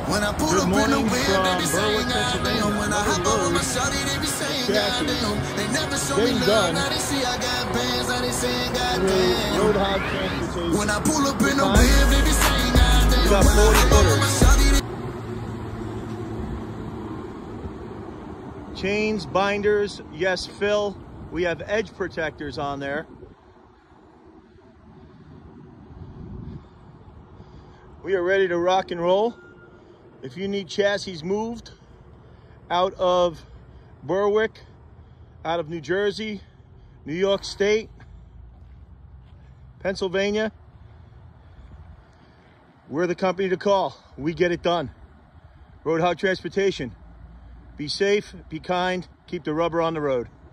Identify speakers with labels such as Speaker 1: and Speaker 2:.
Speaker 1: When I pull up in the whip, they be saying goddamn. When I hop over my shawty, they be saying goddamn. They never show me love, now they see I got bands, now they saying goddamn.
Speaker 2: Roadhogg transportation.
Speaker 1: When I pull up in the whip, they be saying goddamn.
Speaker 2: We got 40 footers. Chains, binders, yes, fill. We have edge protectors on there. We are ready to rock and roll. If you need chassis moved out of Berwick, out of New Jersey, New York State, Pennsylvania, we're the company to call. We get it done. Roadhogg Transportation. Be safe, be kind, keep the rubber on the road.